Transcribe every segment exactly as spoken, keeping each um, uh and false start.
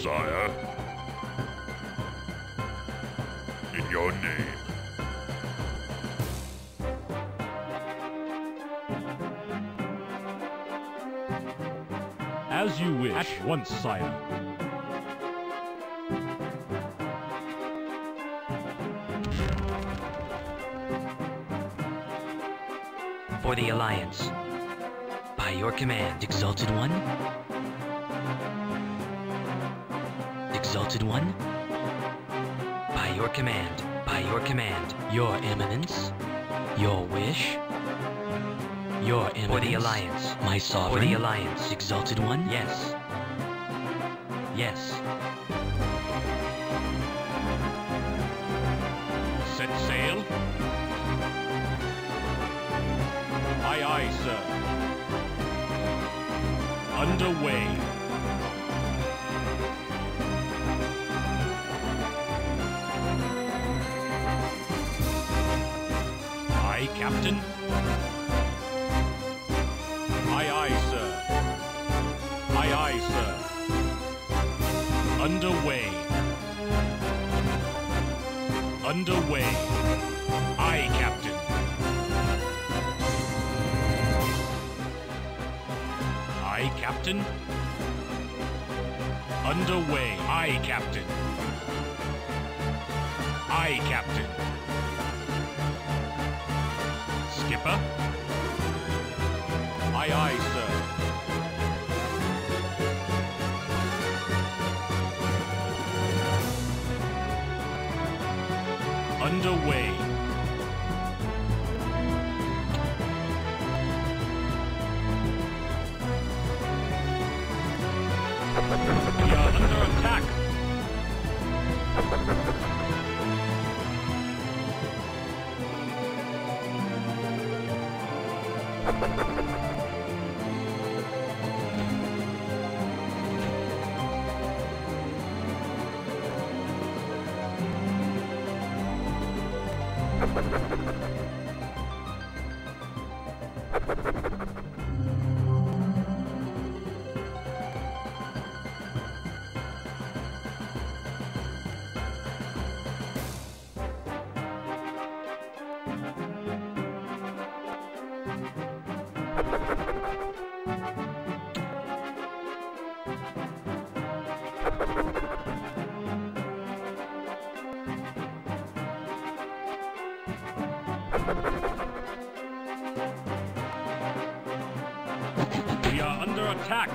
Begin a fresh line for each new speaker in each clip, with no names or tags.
sire. In your name.
As you wish. At once, sire.
For the Alliance. By your command, Exalted One. Exalted One. By your command, by your command, Your Eminence. Your wish. Your Eminence. For the Alliance. My sovereign. For the Alliance. Exalted One. Yes. Yes.
Set sail. Aye, aye, sir. Underway. Aye, Captain. Aye, aye, sir. Aye, aye, sir. Underway. Underway. Aye, Captain. Aye, Captain. Underway. Aye, Captain. Aye, Captain. Skipper. Aye, aye, sir. Underway. We are under attack. We are under attack.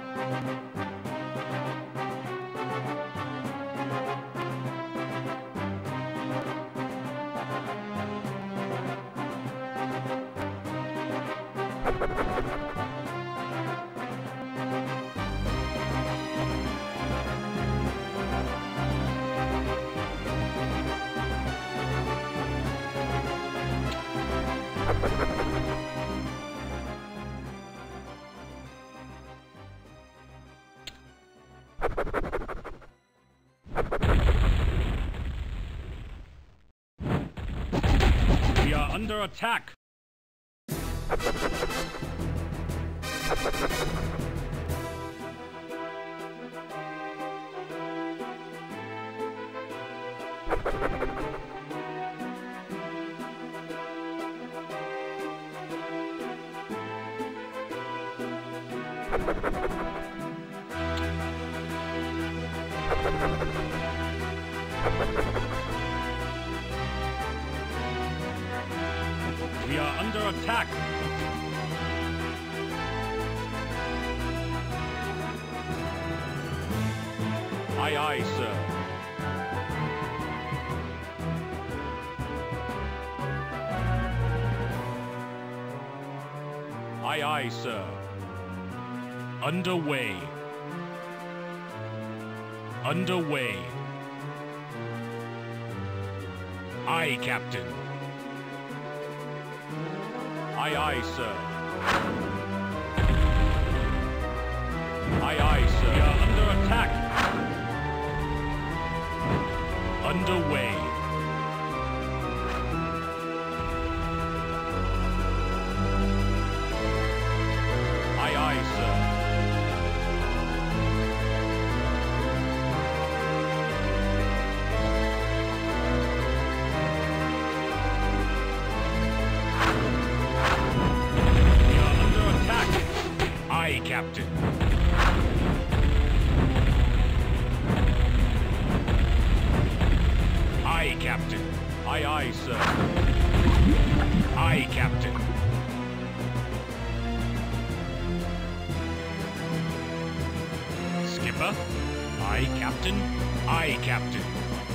We are under attack. We are under attack. Aye, aye, sir. Aye, aye, sir. Underway. Underway. Aye, Captain. Aye, aye, sir. Aye, aye, sir. We are under attack. Underway. Aye, aye, sir. Captain. Aye, Captain. Aye, aye, sir. Aye, Captain. Skipper. Aye, Captain. Aye, Captain.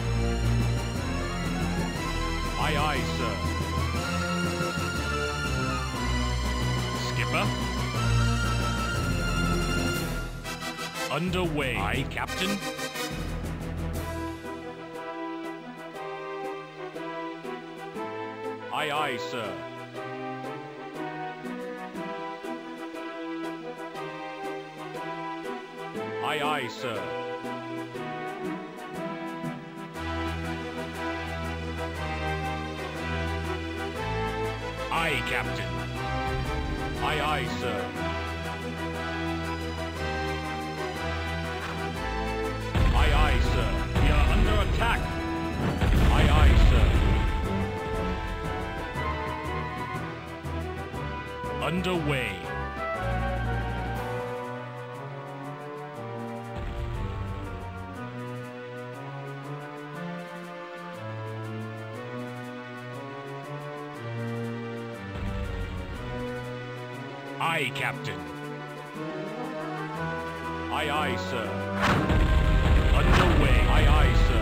Aye, aye, sir. Skipper. Underway. Aye, Captain. Aye, aye, sir. Aye, aye, sir. Aye, Captain. Aye, aye, sir. Aye, aye, sir. We are under attack. Aye, aye, sir. Underway. Aye, Captain. Aye, aye, sir. Underway. Aye, aye, sir.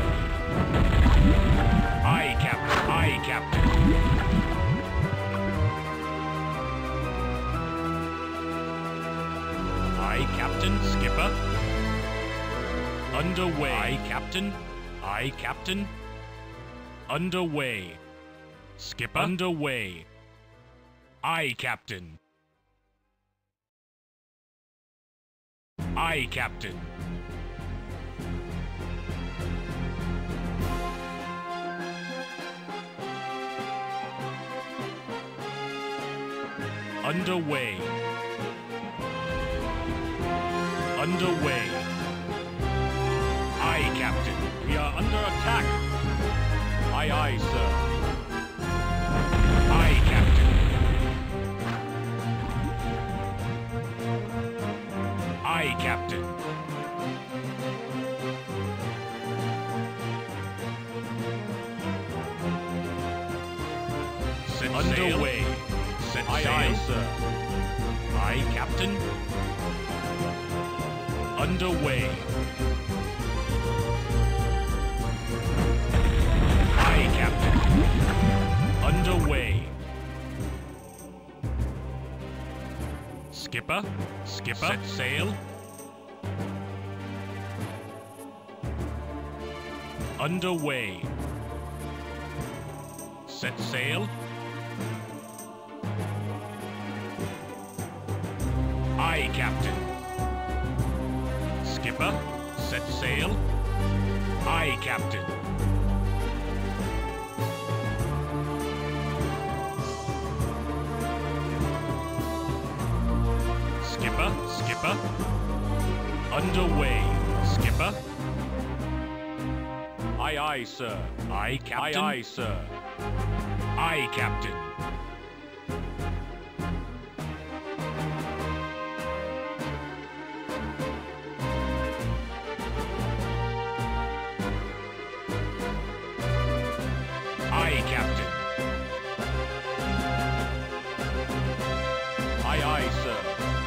Aye, Captain. Aye, Captain. Aye, Captain. Skipper. Underway. Aye, Captain. Aye, Captain. Underway. Skipper. Underway. Aye, Captain. Aye, Captain. Underway. Underway. Aye, Captain. We are under attack. Aye, aye, sir. Aye, Captain. Aye, Captain. Set underway. Set aye, sail. Aye, sir. Aye, Captain. Underway. Aye, Captain. Underway. Skipper. Skipper. Set sail. Underway. Set sail. Aye, Captain. Skipper. Set sail. Aye, Captain. Skipper. Skipper. Underway. Skipper. Aye, aye, sir. Aye, Captain. Aye, aye, sir. Aye, Captain. Aye, Captain. Aye, aye, sir.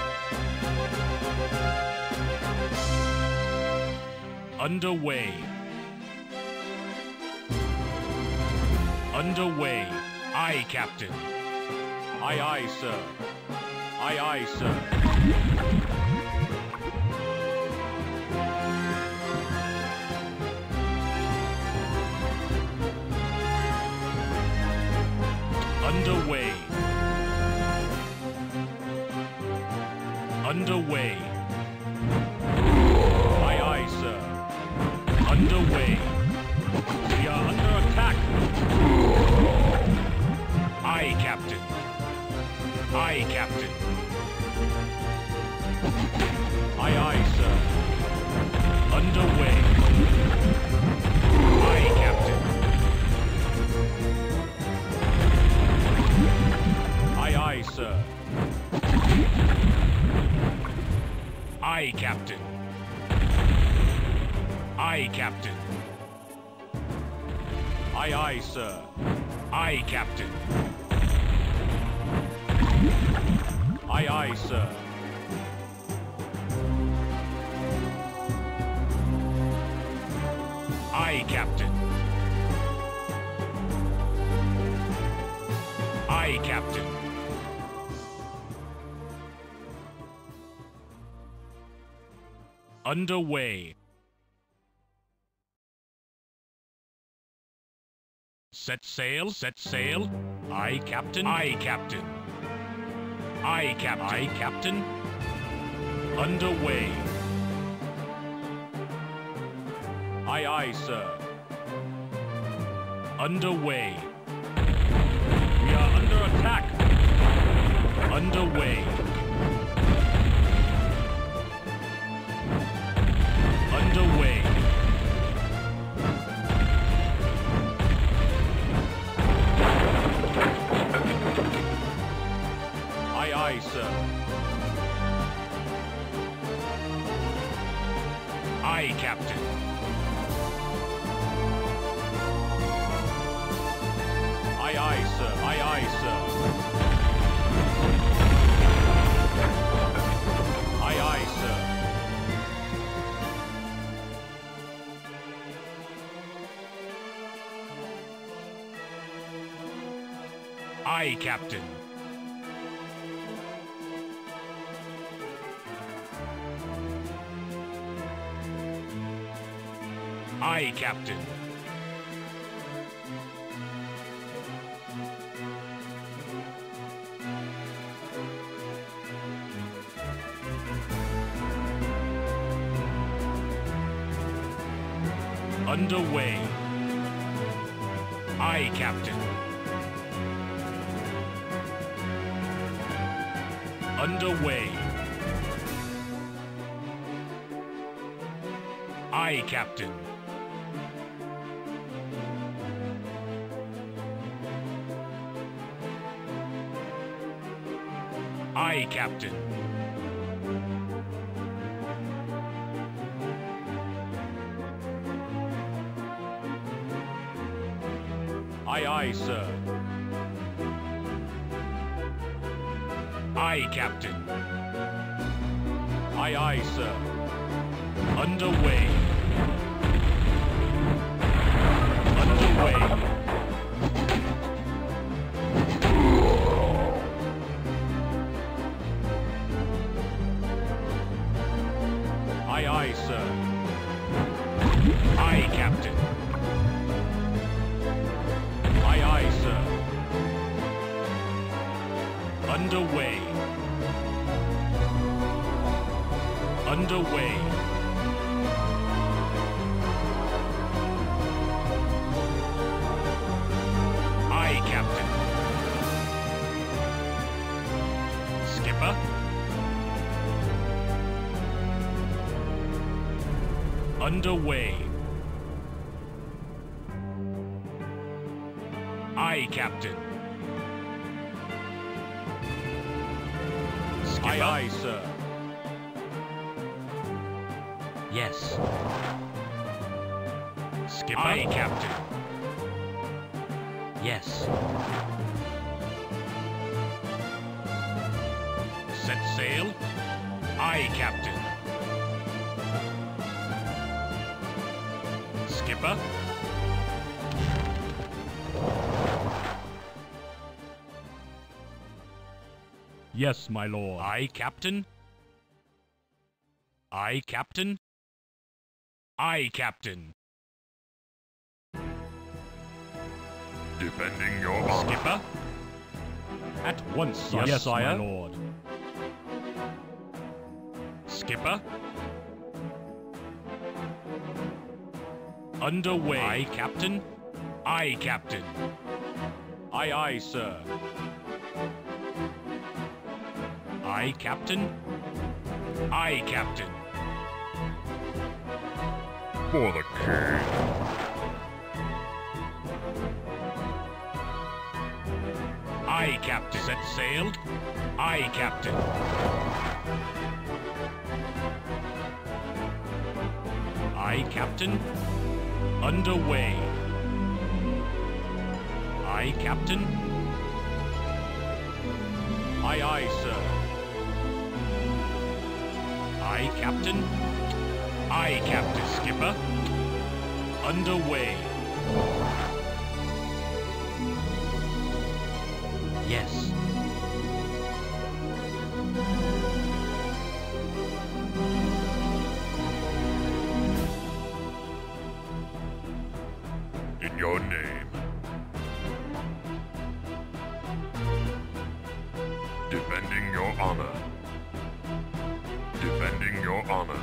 Underway. Underway. Aye, Captain. Aye, aye, sir. Aye, aye, sir. Underway. Underway. Aye, aye, sir. Underway. We are under attack. Aye, Captain. Aye, Captain. Aye, aye, sir. Underway. Aye, Captain. Aye, aye, sir. Aye, Captain. Aye, Captain. Aye, aye, sir. Aye, Captain. Aye, aye, sir. Aye, Captain. Aye, Captain. Underway. Set sail, set sail. Aye, Captain. Aye, Captain. Aye, Captain. Aye, Captain. Underway. Aye, aye, sir. Underway. We are under attack. Underway. Underway. Aye, aye, sir. Aye, Captain. Aye, aye, sir. Aye, aye, sir. Aye, aye, sir. Aye, Captain. Aye, Captain. Underway. Aye, Captain. Underway. Aye, Captain. Aye, Captain. Aye, aye, sir. Aye, Captain. Aye, aye, sir. Underway. Underway. Aye, aye, sir. Aye, Captain. Aye, aye, sir. Underway. Underway. Aye, Captain. Skipper. Underway. Aye, Captain. Skipper. Aye, aye, sir.
Yes.
Skipper. Aye, Captain.
Yes.
Set sail. Aye, Captain. Skipper. Yes, my lord. Aye, Captain. Aye, Captain. Aye, Captain.
Defending your honor.
Skipper. At once, sire. Yes, sire. My lord. Skipper. Underway. Aye, Captain. Aye, Captain. Aye, aye, sir. Aye, Captain. Aye, Captain.
For the king.
Aye, Captain. Set sail. Aye, Captain. Aye, Captain. Underway. Aye, Captain. Aye, aye, sir. Aye, Captain. Aye, Captain. Skipper. Underway.
Yes.
In your name. Defending your honor. Defending your honor.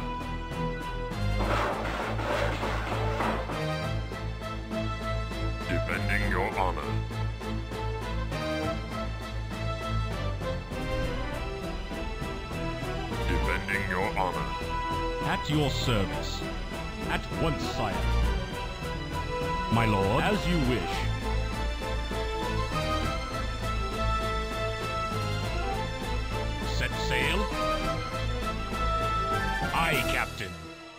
Defending your honor. Defending your honor.
At your service. At once, sire. My lord, as you wish. Set sail. Aye, Captain.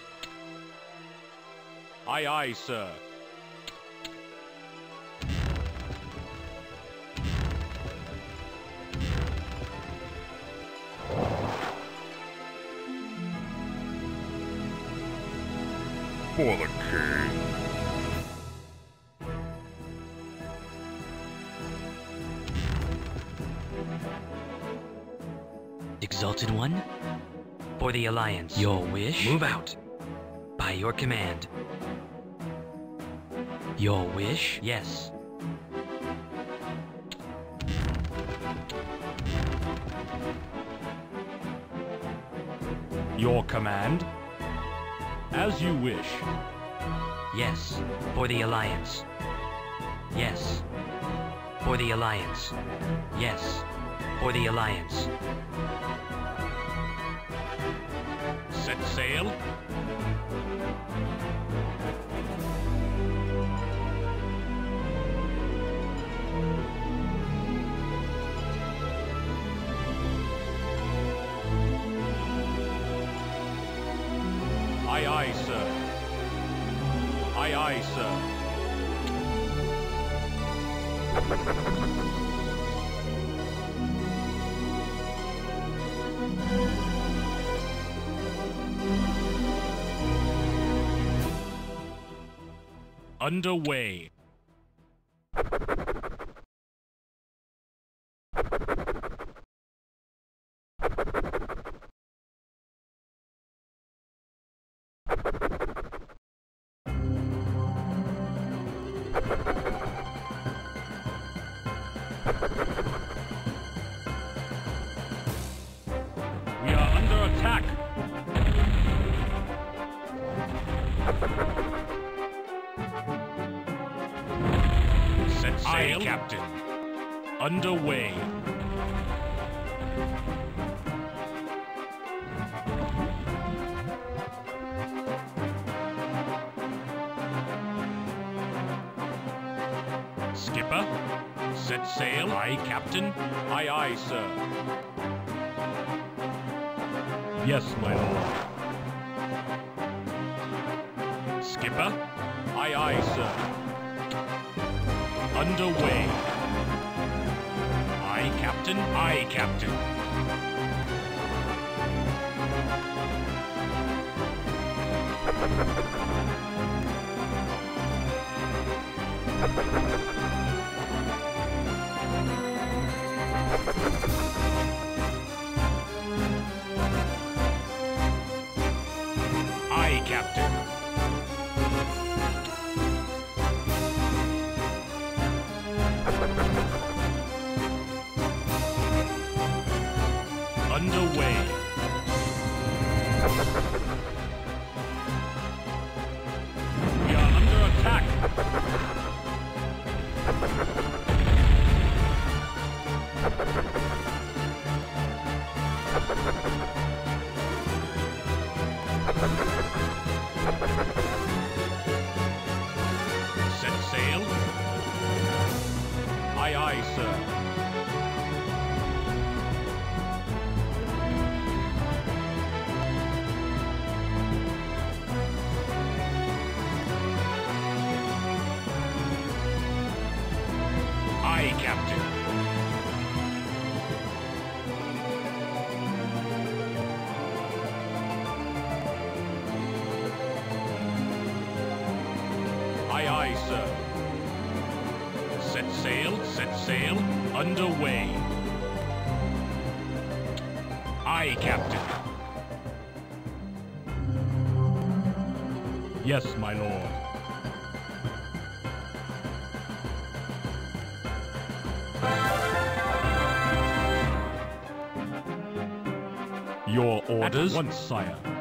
Aye, aye, sir.
For the king.
Exalted One? For the Alliance. Your wish? Move out. By your command. Your wish? Yes.
Your command? As you wish.
Yes. For the Alliance. Yes. For the Alliance. Yes. For the Alliance.
Set sail. Aye, aye, sir. Aye, aye, sir. Underway. We are under attack. Set sail. Aye, Captain. Underway. Skipper. Set sail. Aye, Captain. Aye, aye, sir. Yes, my lord. Skipper. Aye, aye, sir. Underway. Aye, Captain. Aye, Captain. Aye, Captain. Underway. We are under attack. Set sail. Aye, aye, sir. Captain. Aye, aye, sir. Set sail, set sail, underway. Aye, Captain. Yes, my lord. Your orders? At once, sire.